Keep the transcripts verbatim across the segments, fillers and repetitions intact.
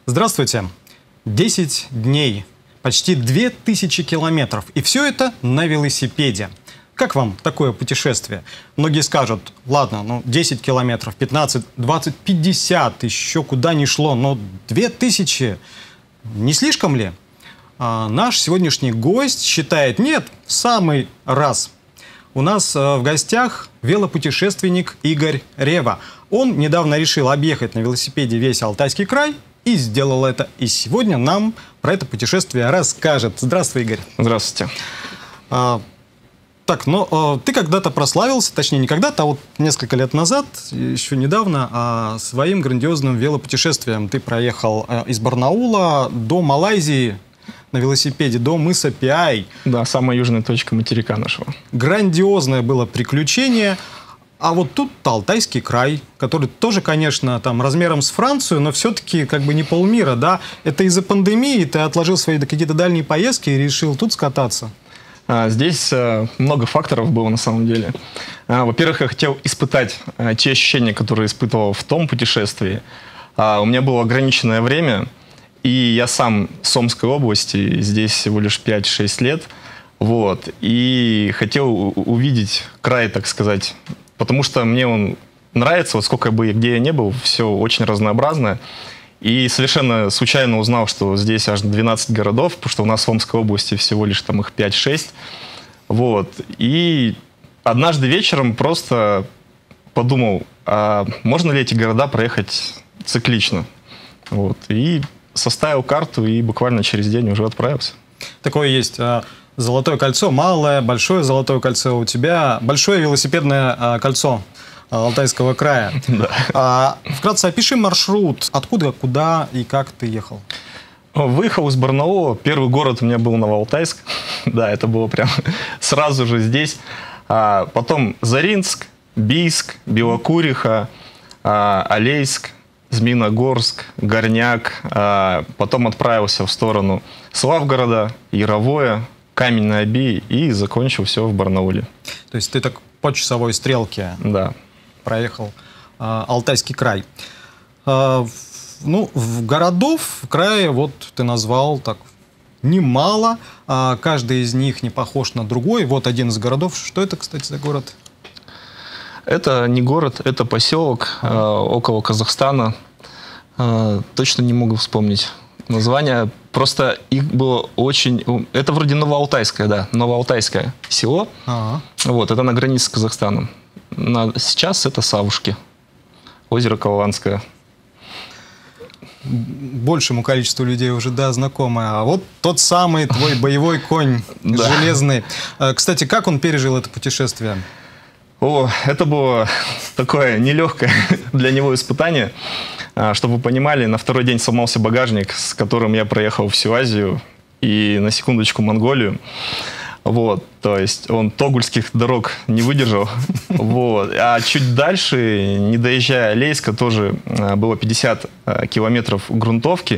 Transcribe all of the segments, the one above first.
Здравствуйте. десять дней, почти две тысячи километров. И все это на велосипеде. Как вам такое путешествие? Многие скажут, ладно, ну десять километров, пятнадцать, двадцать, пятьдесят, еще куда ни шло, но две тысячи, не слишком ли? А наш сегодняшний гость считает, нет, в самый раз. У нас в гостях велопутешественник Игорь Рева. Он недавно решил объехать на велосипеде весь Алтайский край и сделал это. И сегодня нам про это путешествие расскажет. Здравствуй, Игорь. Здравствуйте. А, так, ну, а, ты когда-то прославился, точнее, не когда-то, а вот несколько лет назад, еще недавно, а, своим грандиозным велопутешествием. Ты проехал а, из Барнаула до Малайзии на велосипеде, до мыса Пиай. Да, самая южная точка материка нашего. Грандиозное было приключение. А вот тут Алтайский край, который тоже, конечно, там размером с Францию, но все-таки как бы не полмира, да? Это из-за пандемии ты отложил свои какие-то дальние поездки и решил тут скататься? А, здесь а, много факторов было на самом деле. А, во-первых, я хотел испытать а, те ощущения, которые испытывал в том путешествии. А, у меня было ограниченное время, и я сам с Омской области, здесь всего лишь пять-шесть лет, вот, и хотел увидеть край, так сказать, потому что мне он нравится, вот сколько бы где я не был, все очень разнообразно. И совершенно случайно узнал, что здесь аж двенадцать городов, потому что у нас в Омской области всего лишь там их пять-шесть. Вот. И однажды вечером просто подумал, а можно ли эти города проехать циклично? Вот. И составил карту, и буквально через день уже отправился. Такое есть. Золотое кольцо, малое, большое золотое кольцо у тебя, большое велосипедное а, кольцо Алтайского края. Да. А, вкратце опиши маршрут, откуда, куда и как ты ехал. Выехал из Барнаула, первый город у меня был Новоалтайск, да, это было прям сразу же здесь. А, потом Заринск, Бийск, Белокуриха, а, Алейск, Змеиногорск, Горняк, а, потом отправился в сторону Славгорода, Яровое, Камень на Оби и закончил все в Барнауле. То есть ты так по часовой стрелке да. проехал а, Алтайский край. А, ну, в городов в крае, вот ты назвал так немало. А, каждый из них не похож на другой. Вот один из городов. Что это, кстати, за город? Это не город, это поселок а. э, около Казахстана. Э, точно не могу вспомнить название. Просто их было очень... Это вроде Новоалтайское, да, Новоалтайское село. А-а. Вот, это на границе с Казахстаном. На... Сейчас это Савушки, озеро Каланское. Большему количеству людей уже, да, знакомое. А вот тот самый твой боевой конь железный. Кстати, как он пережил это путешествие? О, это было такое нелегкое для него испытание. Чтобы вы понимали, на второй день сломался багажник, с которым я проехал всю Азию и на секундочку Монголию. Вот, то есть он тогульских дорог не выдержал. Вот. А чуть дальше, не доезжая Алейска, тоже было пятьдесят километров грунтовки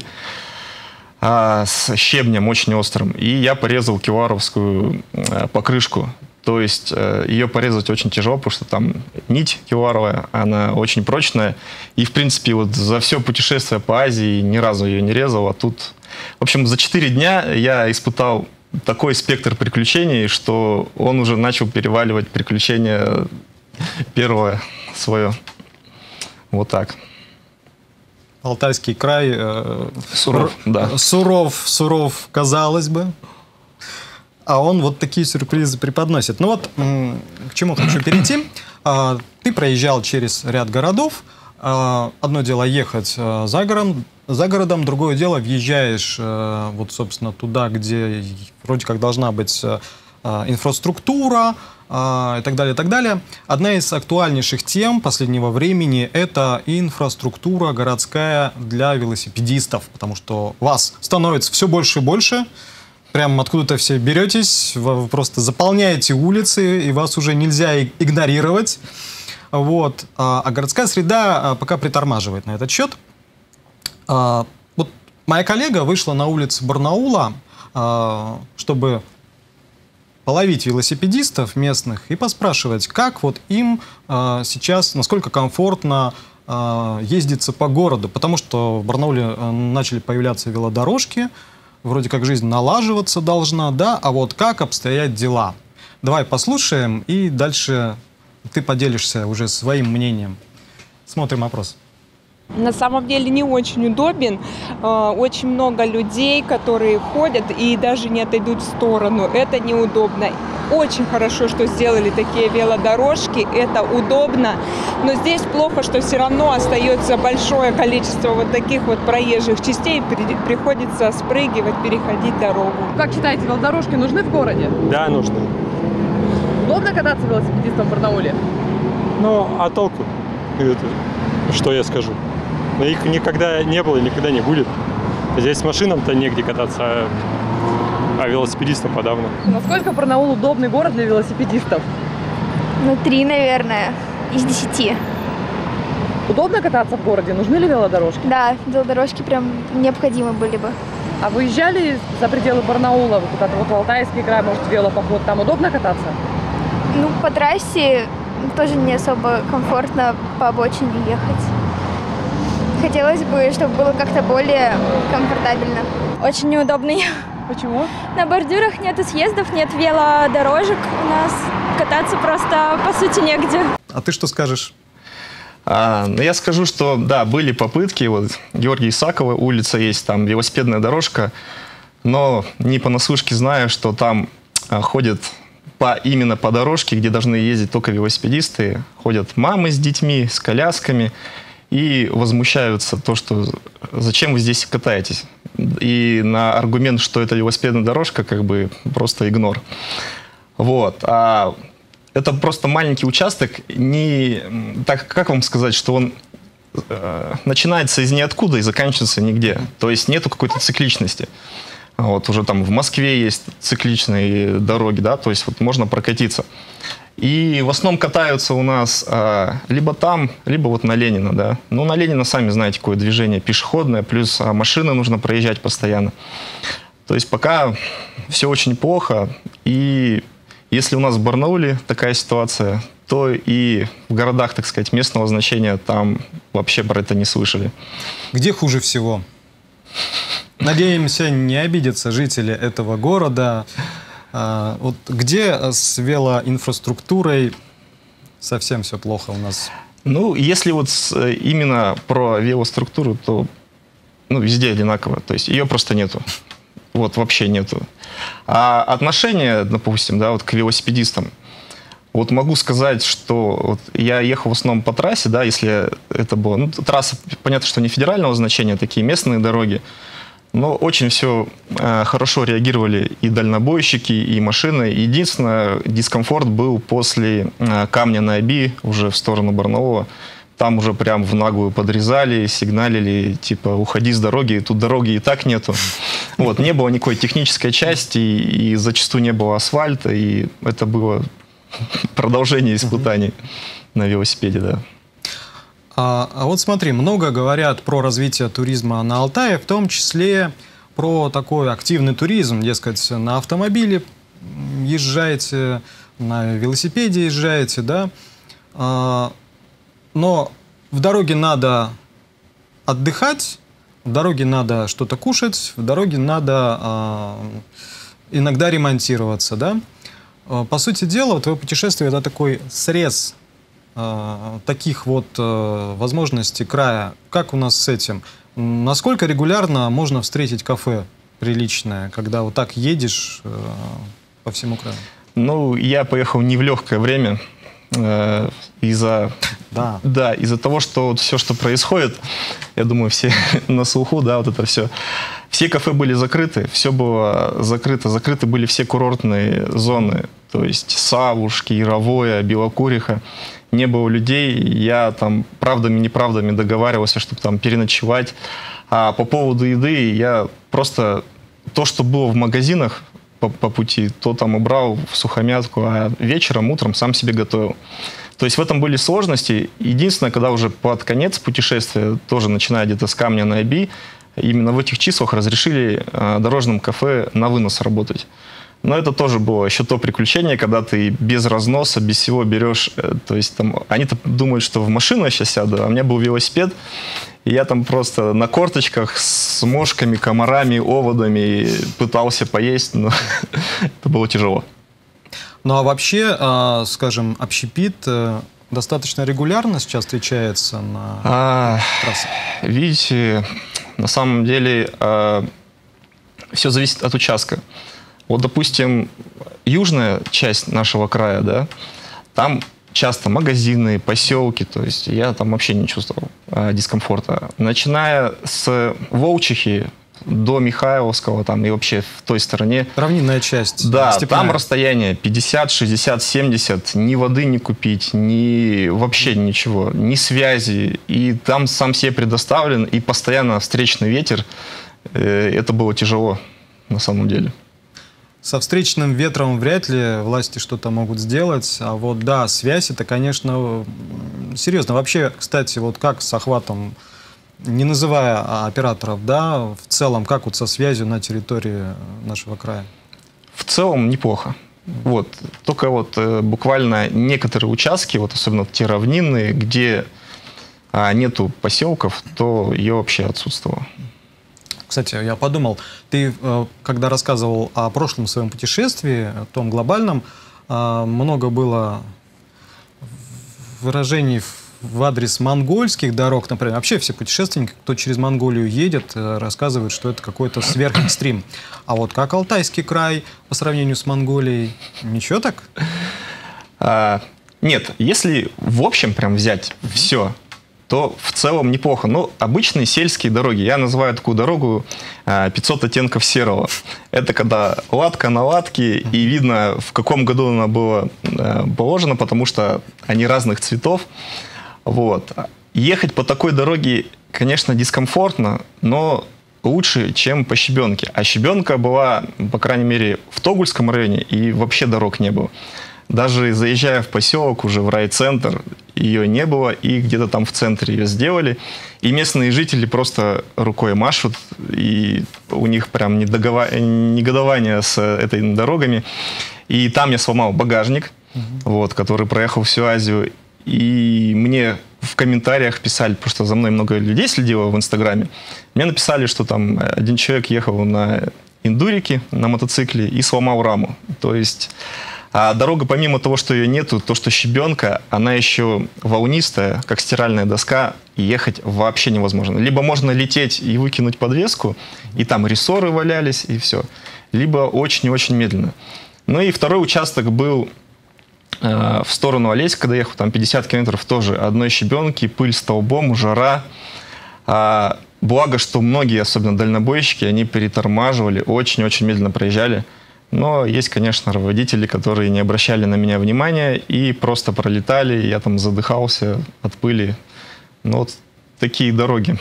с щебнем очень острым. И я порезал кевларовскую покрышку. То есть ее порезать очень тяжело, потому что там нить кевларовая, она очень прочная. И, в принципе, вот за все путешествие по Азии ни разу ее не резал. А тут, в общем, за четыре дня я испытал такой спектр приключений, что он уже начал переваливать приключения первое свое. Вот так. Алтайский край э, суров, да. суров, суров, казалось бы. А он вот такие сюрпризы преподносит. Ну вот, к чему хочу перейти. Ты проезжал через ряд городов. Одно дело ехать за городом, за городом, другое дело въезжаешь вот, собственно, туда, где вроде как должна быть инфраструктура и так далее, и так далее. Одна из актуальнейших тем последнего времени – это инфраструктура городская для велосипедистов, потому что вас становится все больше и больше. Прям откуда-то все беретесь, вы просто заполняете улицы, и вас уже нельзя игнорировать. Вот. А городская среда пока притормаживает на этот счет. Вот моя коллега вышла на улицы Барнаула, чтобы половить велосипедистов местных и поспрашивать, как вот им сейчас, насколько комфортно э, ездится по городу? Потому что в Барнауле э, начали появляться велодорожки, вроде как жизнь налаживаться должна, да? А вот как обстоят дела? Давай послушаем, и дальше ты поделишься уже своим мнением. Смотрим опрос. На самом деле не очень удобен. Очень много людей, которые ходят и даже не отойдут в сторону. Это неудобно. Очень хорошо, что сделали такие велодорожки. Это удобно. Но здесь плохо, что все равно остается большое количество вот таких вот проезжих частей. Приходится спрыгивать, переходить дорогу. Как считаете, велодорожки нужны в городе? Да, нужны. Удобно кататься велосипедистам в Барнауле? Ну, а толку? Это, что я скажу? Но их никогда не было и никогда не будет. Здесь с машинам-то негде кататься, а, а велосипедистам подавно. Насколько Барнаул удобный город для велосипедистов? Ну, три, наверное, из десяти. Удобно кататься в городе? Нужны ли велодорожки? Да, велодорожки прям необходимы были бы. А выезжали за пределы Барнаула, вот куда-то вот в Алтайский край, может, велопоход, там удобно кататься? Ну, по трассе тоже не особо комфортно по обочине ехать. Хотелось бы, чтобы было как-то более комфортабельно. Очень неудобный. Почему? На бордюрах нету съездов, нет велодорожек у нас. Кататься просто, по сути, негде. А ты что скажешь? А, ну, я скажу, что да, были попытки. Вот Георгия Исакова улица есть, там велосипедная дорожка. Но не понаслышке знаю, что там а, ходят по, именно по дорожке, где должны ездить только велосипедисты. Ходят мамы с детьми, с колясками. И возмущаются то, что зачем вы здесь катаетесь. И на аргумент, что это велосипедная дорожка, как бы просто игнор. Вот. А это просто маленький участок. Не, так, как вам сказать, что он э, начинается из ниоткуда и заканчивается нигде. То есть нету какой-то цикличности. Вот уже там в Москве есть цикличные дороги, да, то есть вот можно прокатиться. И в основном катаются у нас а, либо там, либо вот на Ленина, да. Ну, на Ленина, сами знаете, какое движение пешеходное, плюс а, машины нужно проезжать постоянно. То есть пока все очень плохо. И если у нас в Барнауле такая ситуация, то и в городах, так сказать, местного значения там вообще про это не слышали. Где хуже всего? Надеемся, не обидятся жители этого города. А, вот где с велоинфраструктурой совсем все плохо у нас? Ну, если вот с, именно про велоструктуру, то ну, везде одинаково. То есть ее просто нету. Вот вообще нету. А отношение, допустим, да, вот к велосипедистам. Вот могу сказать, что вот я ехал в основном по трассе, да, если это было... Ну, трасса, понятно, что не федерального значения, такие местные дороги. Но очень все э, хорошо реагировали и дальнобойщики, и машины. Единственное, дискомфорт был после э, камня на Оби, уже в сторону Барнаула. Там уже прям в наглую подрезали, сигналили, типа, уходи с дороги, тут дороги и так нету. Вот, не было никакой технической части, и, и зачастую не было асфальта, и это было продолжение испытаний на велосипеде, да. А, а вот смотри, много говорят про развитие туризма на Алтае, в том числе про такой активный туризм, дескать, на автомобиле езжаете, на велосипеде езжаете, да. А, но в дороге надо отдыхать, в дороге надо что-то кушать, в дороге надо а, иногда ремонтироваться, да. А, по сути дела, вот твое путешествие — это такой срез таких вот э, возможностей края. Как у нас с этим? Насколько регулярно можно встретить кафе приличное, когда вот так едешь э, по всему краю? Ну, я поехал не в легкое время э, из-за да. Да, из-за того, что вот все, что происходит, я думаю, все на слуху, да, вот это все. Все кафе были закрыты, все было закрыто, закрыты были все курортные зоны, то есть Савушки, Яровое, Белокуриха. Не было людей, я там правдами-неправдами договаривался, чтобы там переночевать. А по поводу еды я просто то, что было в магазинах по, по пути, то там убрал в сухомятку, а вечером, утром сам себе готовил. То есть в этом были сложности. Единственное, когда уже под конец путешествия, тоже начиная где-то с камня на Оби, именно в этих числах разрешили э, дорожным кафе на вынос работать. Но это тоже было еще то приключение, когда ты без разноса, без всего берешь. То есть там они-то думают, что в машину я сейчас сяду, а у меня был велосипед. И я там просто на корточках с мошками, комарами, оводами пытался поесть, но это было тяжело. Ну а вообще, скажем, общепит достаточно регулярно сейчас встречается на а, трассах? Видите, на самом деле все зависит от участка. Вот, допустим, южная часть нашего края, да, там часто магазины, поселки, то есть я там вообще не чувствовал а, дискомфорта. Начиная с Волчихи до Михайловского, там и вообще в той стороне. Равнинная часть. Да, степная. Там расстояние пятьдесят, шестьдесят, семьдесят, ни воды не купить, ни вообще ничего, ни связи. И там сам себе предоставлен, и постоянно встречный ветер. Э, это было тяжело на самом деле. Со встречным ветром вряд ли власти что-то могут сделать. А вот да, связь это, конечно, серьезно. Вообще, кстати, вот как с охватом, не называя операторов, да, в целом, как вот со связью на территории нашего края? В целом неплохо. Вот. Только вот э, буквально некоторые участки, вот особенно те равнинные, где а, нету поселков, то ее вообще отсутствовало. Кстати, я подумал, ты, когда рассказывал о прошлом своем путешествии, том глобальном, много было выражений в адрес монгольских дорог, например. Вообще все путешественники, кто через Монголию едет, рассказывают, что это какой-то сверхэкстрим. А вот как Алтайский край по сравнению с Монголией? Ничего так? А, нет, если в общем прям взять все, то в целом неплохо. Но обычные сельские дороги, я называю такую дорогу пятьсот оттенков серого. Это когда латка на латке, и видно, в каком году она была положена, потому что они разных цветов. Вот. Ехать по такой дороге, конечно, дискомфортно, но лучше, чем по щебенке. А щебенка была, по крайней мере, в Тогульском районе, и вообще дорог не было. Даже заезжая в поселок, уже в райцентр, ее не было, и где-то там в центре ее сделали. И местные жители просто рукой машут, и у них прям недогова... негодование с этой дорогами. И там я сломал багажник, угу. вот, который проехал всю Азию. И мне в комментариях писали, потому что за мной много людей следило в Инстаграме, мне написали, что там один человек ехал на эндурике, на мотоцикле, и сломал раму. То есть... А дорога, помимо того, что ее нету, то, что щебенка, она еще волнистая, как стиральная доска, и ехать вообще невозможно. Либо можно лететь и выкинуть подвеску, и там рессоры валялись, и все. Либо очень-очень медленно. Ну и второй участок был э, в сторону Олеська, когда ехал, там пятьдесят километров тоже одной щебенки, пыль столбом, жара. А, благо, что многие, особенно дальнобойщики, они перетормаживали, очень-очень медленно проезжали. Но есть, конечно, водители, которые не обращали на меня внимания и просто пролетали, я там задыхался от пыли. Ну, вот такие дороги.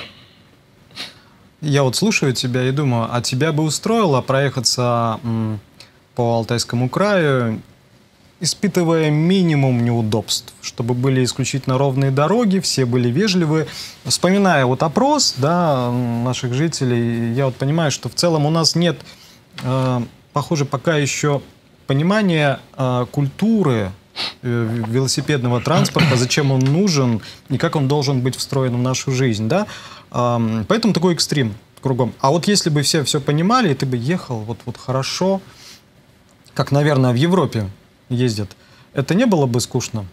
Я вот слушаю тебя и думаю, а тебя бы устроило проехаться м, по Алтайскому краю, испытывая минимум неудобств, чтобы были исключительно ровные дороги, все были вежливы. Вспоминая вот опрос, да, наших жителей, я вот понимаю, что в целом у нас нет... Э, похоже, пока еще понимание э, культуры э, велосипедного транспорта, зачем он нужен и как он должен быть встроен в нашу жизнь, да? Э, поэтому такой экстрим кругом. А вот если бы все все понимали, и ты бы ехал вот, вот хорошо, как, наверное, в Европе ездят, это не было бы скучно?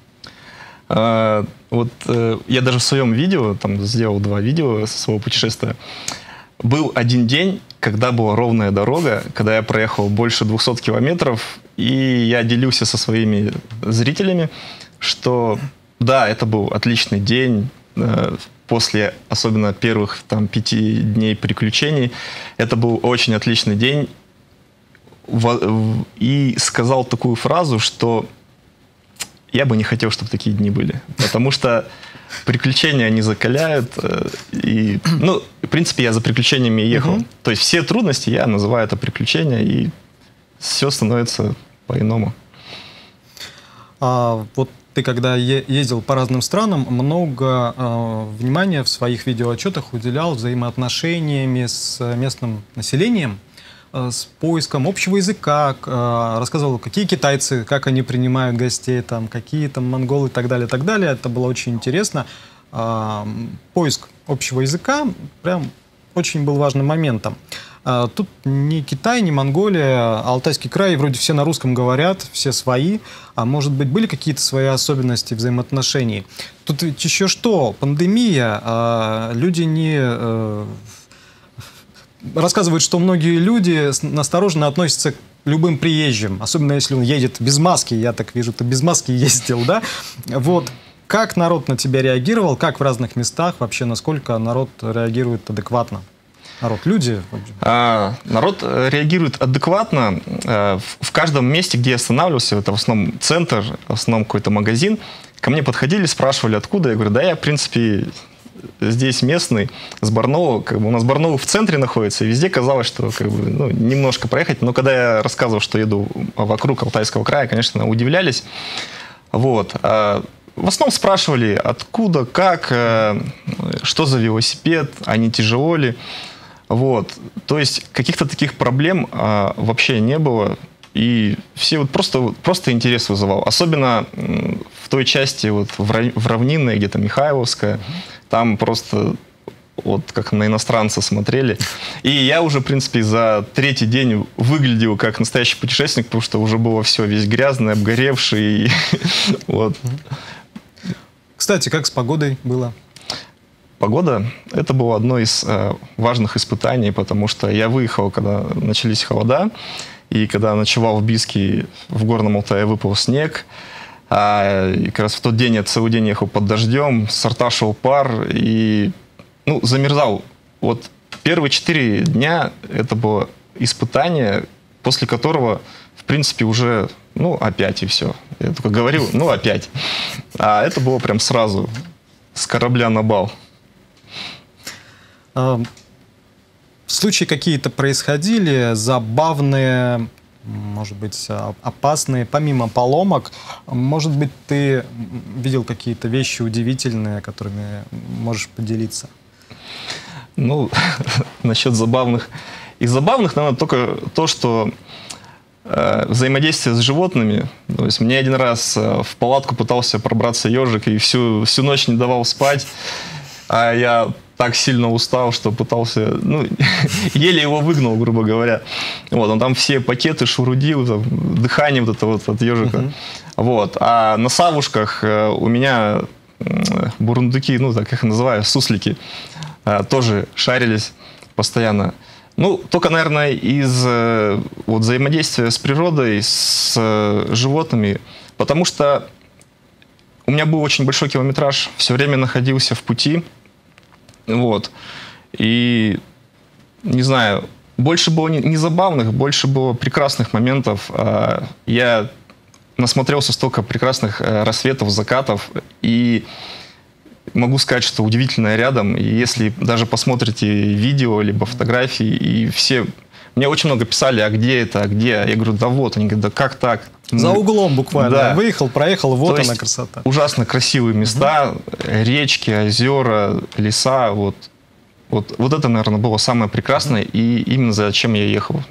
А, вот э, я даже в своем видео, там сделал два видео со своего путешествия. Был один день, когда была ровная дорога, когда я проехал больше двухсот километров, и я делился со своими зрителями, что да, это был отличный день, э, после особенно первых там, пяти дней приключений, это был очень отличный день, в, и сказал такую фразу, что я бы не хотел, чтобы такие дни были, потому что приключения, они закаляют. И, ну, в принципе, я за приключениями ехал. Uh-huh. То есть все трудности я называю это приключения, и все становится по-иному. А, вот ты, когда е- ездил по разным странам, много э, внимания в своих видеоотчетах уделял взаимоотношениями с местным населением. с поиском общего языка, рассказывал, какие китайцы, как они принимают гостей, там, какие там монголы и так далее, и так далее. Это было очень интересно. Поиск общего языка прям очень был важным моментом. Тут ни Китай, ни Монголия, Алтайский край, вроде все на русском говорят, все свои. А может быть, были какие-то свои особенности взаимоотношений? Тут ведь еще что? Пандемия. Люди не... Рассказывают, что многие люди настороженно относятся к любым приезжим, особенно если он едет без маски. Я так вижу, ты без маски ездил, да? Вот. Как народ на тебя реагировал? Как в разных местах? Вообще, насколько народ реагирует адекватно? Народ, люди? А, народ реагирует адекватно. А, в, в каждом месте, где я останавливался, это в основном центр, в основном какой-то магазин, ко мне подходили, спрашивали, откуда. Я говорю, да я, в принципе, здесь местный, с Барнаул. Как бы у нас Барнаул в центре находится, и везде казалось, что как бы, ну, немножко проехать. Но когда я рассказывал, что еду вокруг Алтайского края, конечно, удивлялись. Вот. А, в основном спрашивали, откуда, как, что за велосипед, а не тяжело ли. Вот. То есть каких-то таких проблем а, вообще не было. И все вот просто, просто интерес вызывал. Особенно в той части, вот, в равнинной, где-то Михайловская, там просто вот как на иностранца смотрели. И я уже, в принципе, за третий день выглядел как настоящий путешественник, потому что уже было все весь грязный, обгоревший. Вот. Кстати, как с погодой было? Погода – это было одно из э, важных испытаний, потому что я выехал, когда начались холода, и когда ночевал в Бийске, в Горном Алтае выпал снег. А, и как раз в тот день я целый день ехал под дождем, с рта шел пар, и ну, замерзал. Вот первые четыре дня это было испытание, после которого, в принципе, уже, ну, опять и все. Я только говорил, ну, опять. А это было прям сразу, с корабля на бал. Случаи какие-то происходили, забавные, может быть, опасные, помимо поломок? Может быть, ты видел какие-то вещи удивительные, которыми можешь поделиться? Ну, насчет забавных. Из забавных, наверное, только то, что э, взаимодействие с животными. То есть мне один раз э, в палатку пытался пробраться ежик и всю, всю ночь не давал спать. А я так сильно устал, что пытался, ну, еле его выгнал, грубо говоря. Вот, он там все пакеты шурудил, там, дыхание вот это вот от ежика. Uh-huh. Вот. А на савушках э, у меня э, бурундуки, ну, так их называю, суслики, э, тоже шарились постоянно. Ну, только, наверное, из э, вот, взаимодействия с природой, с э, животными, потому что у меня был очень большой километраж, все время находился в пути. Вот. И, не знаю, больше было не, не забавных, больше было прекрасных моментов. Я насмотрелся столько прекрасных рассветов, закатов, и могу сказать, что удивительное рядом. И если даже посмотрите видео, либо фотографии, и все... Мне очень много писали, а где это, а где? Я говорю, да вот. Они говорят, да как так? За углом буквально. Да. Выехал, проехал, вот То она есть красота. Ужасно красивые места, угу. Речки, озера, леса. Вот. Вот, вот это, наверное, было самое прекрасное, и именно зачем я ехал.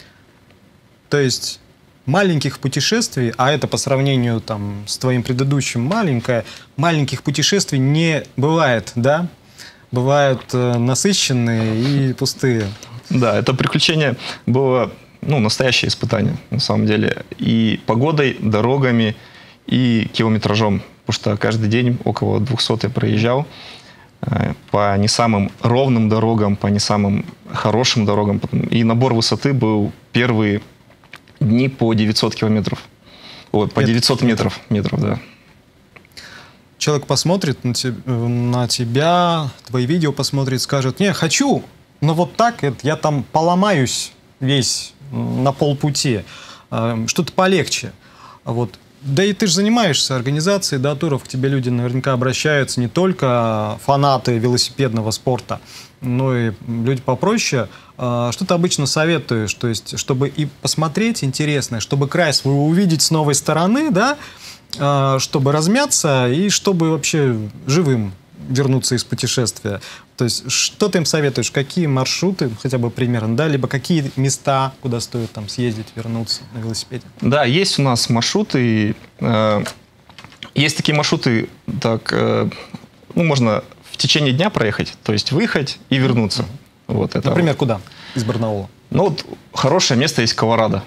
То есть маленьких путешествий, а это по сравнению там, с твоим предыдущим маленькое, маленьких путешествий не бывает, да? Бывают э, насыщенные и пустые. Да, это приключение было, ну, настоящее испытание, на самом деле. И погодой, дорогами, и километражом. Потому что каждый день около двухсот я проезжал э, по не самым ровным дорогам, по не самым хорошим дорогам. И набор высоты был первые дни по девятьсот километров. Ой, по девятьсот метров, метров, да. Человек посмотрит на, te на тебя, твои видео посмотрит, скажет, не, хочу, но вот так это, я там поломаюсь весь на полпути, что-то полегче. Вот. Да и ты же занимаешься организацией, да, туров, к тебе люди наверняка обращаются, не только фанаты велосипедного спорта, но и люди попроще. Что ты обычно советуешь? То есть, чтобы и посмотреть интересное, чтобы край свой увидеть с новой стороны, да, чтобы размяться и чтобы вообще живым вернуться из путешествия. То есть что ты им советуешь? Какие маршруты, хотя бы примерно, да? Либо какие места, куда стоит там съездить, вернуться на велосипеде? Да, есть у нас маршруты. Э, есть такие маршруты, так, э, ну, можно в течение дня проехать, то есть выехать и вернуться. Вот это. Например, куда из Барнаула? Ну, вот хорошее место есть Колорадо.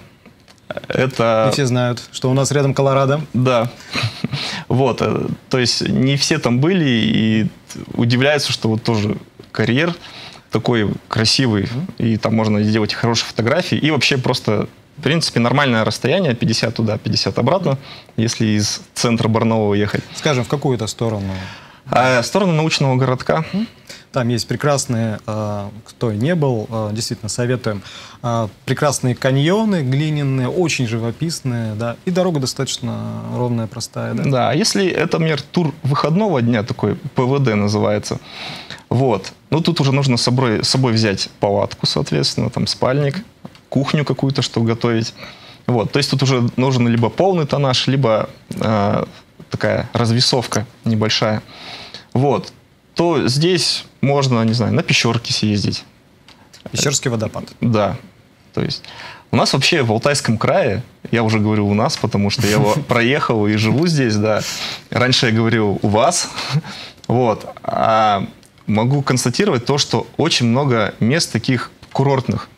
Это... И все знают, что у нас рядом Колорадо. Да. Вот. То есть не все там были и удивляются, что вот тоже карьер такой красивый, и там можно сделать хорошие фотографии. И вообще просто, в принципе, нормальное расстояние, пятьдесят туда, пятьдесят обратно, если из центра Барнаула ехать. Скажем, в какую-то сторону? А, в сторону научного городка. Там есть прекрасные, кто не был, действительно советуем, прекрасные каньоны глиняные, очень живописные, да, и дорога достаточно ровная, простая. Да, да, если это, например, тур выходного дня, такой ПВД называется, вот, ну тут уже нужно с собой, с собой взять палатку, соответственно, там спальник, кухню какую-то, что готовить. Вот, то есть тут уже нужен либо полный тоннаж, либо э, такая развесовка небольшая. Вот. То здесь можно, не знаю, на Пещерки съездить. Пещерский водопад. Да. То есть у нас вообще в Алтайском крае, я уже говорю у нас, потому что я его проехал и живу здесь, да. Раньше я говорил у вас. Вот. А могу констатировать то, что очень много мест таких курортных.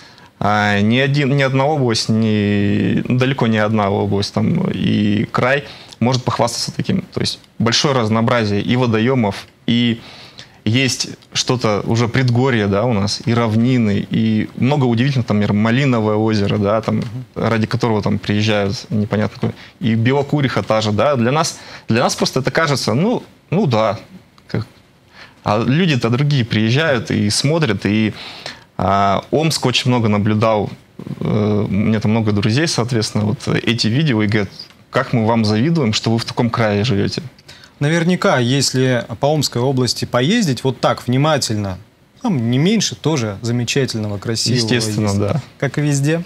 А ни, один, ни одна область, ни, далеко не одна область там, и край может похвастаться таким. То есть большое разнообразие и водоемов, и есть что-то уже предгорье, да, у нас, и равнины, и много удивительных, там, например, Малиновое озеро, да, там, ради которого там приезжают непонятно куда, и Белокуриха та же, да, для нас, для нас просто это кажется, ну, ну да, как... а люди-то другие приезжают и смотрят, и а, Омск очень много наблюдал, у меня там много друзей, соответственно, вот эти видео, и говорят, как мы вам завидуем, что вы в таком крае живете. Наверняка, если по Омской области поездить вот так внимательно, там не меньше тоже замечательного, красивого. Естественно, есть, да. как и везде.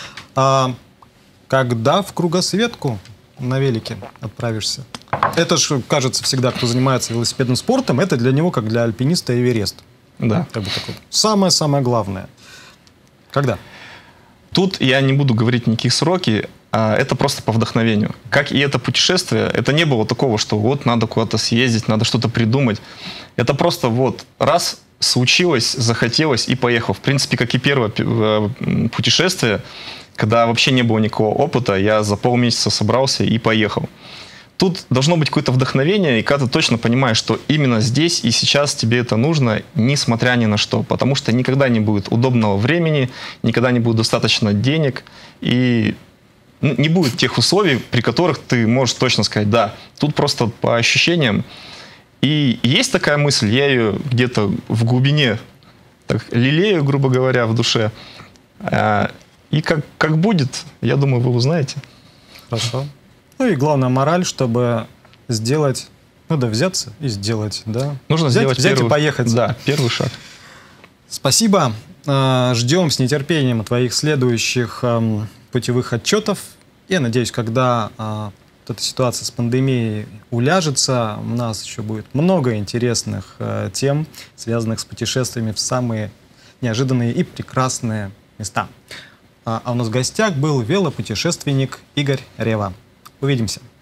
А когда в кругосветку на велике отправишься? Это же, кажется, всегда, кто занимается велосипедным спортом, это для него, как для альпиниста, Эверест. Да. Как бы такое. Самое-самое главное. Когда? Тут я не буду говорить никаких сроки, это просто по вдохновению. Как и это путешествие, это не было такого, что вот надо куда-то съездить, надо что-то придумать. Это просто вот раз случилось, захотелось и поехал. В принципе, как и первое путешествие, когда вообще не было никакого опыта, я за полмесяца собрался и поехал. Тут должно быть какое-то вдохновение, и когда ты точно понимаешь, что именно здесь и сейчас тебе это нужно, несмотря ни на что. Потому что никогда не будет удобного времени, никогда не будет достаточно денег, и не будет тех условий, при которых ты можешь точно сказать, да, тут просто по ощущениям. И есть такая мысль, я ее где-то в глубине так, лелею, грубо говоря, в душе. И как, как будет, я думаю, вы узнаете. Хорошо. Ну и главная мораль, чтобы сделать, надо взяться и сделать, да? Нужно взять, сделать взять первый, и поехать. Да, первый шаг. Спасибо. Ждем с нетерпением твоих следующих путевых отчетов. Я надеюсь, когда вот эта ситуация с пандемией уляжется, у нас еще будет много интересных тем, связанных с путешествиями в самые неожиданные и прекрасные места. А у нас в гостях был велопутешественник Игорь Рева. Увидимся.